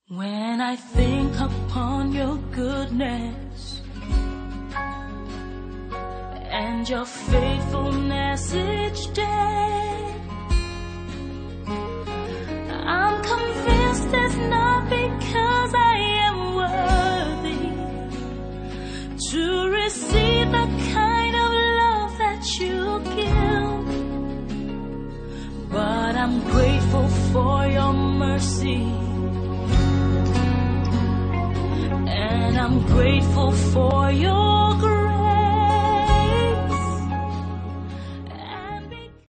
When I think upon your goodness and your faithfulness each day, I'm convinced it's not because I am worthy to receive the kind of love that you give, but I'm grateful for your mercy. I'm grateful for your grace.